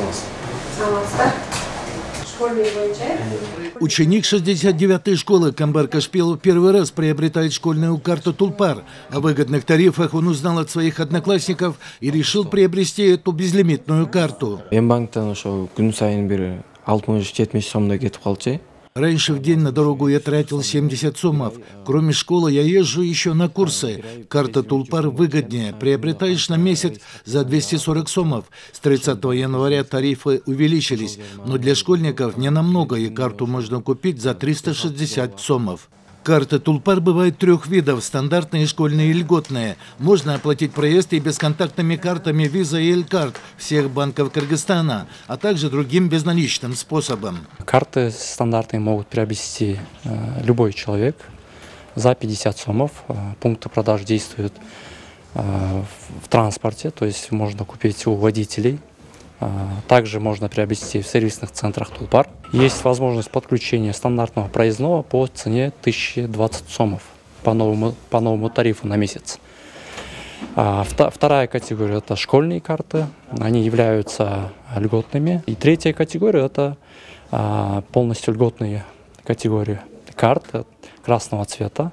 Ученик 69-й школы Камбар-Кашпилов первый раз приобретает школьную карту «Тулпар». О выгодных тарифах он узнал от своих одноклассников и решил приобрести эту безлимитную карту. Раньше в день на дорогу я тратил 70 сомов. Кроме школы я езжу еще на курсы. Карта «Тулпар» выгоднее. Приобретаешь на месяц за 240 сомов. С 30 января тарифы увеличились. Но для школьников не намного, и карту можно купить за 360 сомов. Карты «Тулпар» бывают трех видов – стандартные, школьные и льготные. Можно оплатить проезд и бесконтактными картами Visa и L-карт всех банков Кыргызстана, а также другим безналичным способом. Карты стандартные могут приобрести любой человек за 50 сомов. Пункты продаж действуют в транспорте, то есть можно купить у водителей. Также можно приобрести в сервисных центрах «Тулпар». Есть возможность подключения стандартного проездного по цене 1020 сомов по новому тарифу на месяц. Вторая категория – это школьные карты. Они являются льготными. И третья категория – это полностью льготные категории карт красного цвета.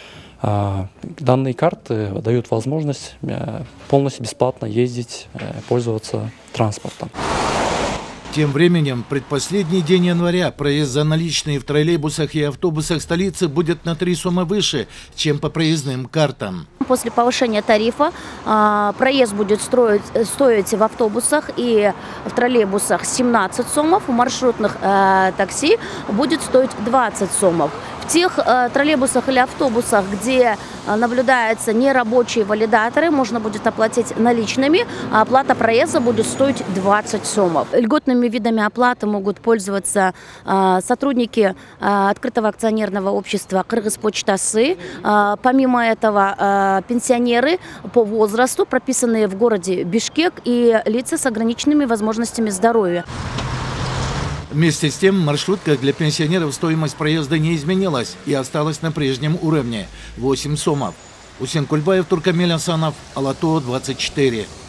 Данные карты дают возможность полностью бесплатно ездить, пользоваться транспортом. Тем временем, предпоследний день января проезд за наличные в троллейбусах и автобусах столицы будет на 3 сома выше, чем по проездным картам. После повышения тарифа проезд будет стоить в автобусах и в троллейбусах 17 сомов, в маршрутных такси будет стоить 20 сомов. В тех троллейбусах или автобусах, где наблюдаются нерабочие валидаторы, можно будет оплатить наличными, а оплата проезда будет стоить 20 сомов. Льготными видами оплаты могут пользоваться сотрудники открытого акционерного общества «Кыргызпочтасы». Помимо этого, пенсионеры по возрасту, прописанные в городе Бишкек, и лица с ограниченными возможностями здоровья. Вместе с тем, в маршрутках для пенсионеров стоимость проезда не изменилась и осталась на прежнем уровне – 8 сомов. Усен Кульбаев, Туркамель Асанов, Ала-Тоо, 24.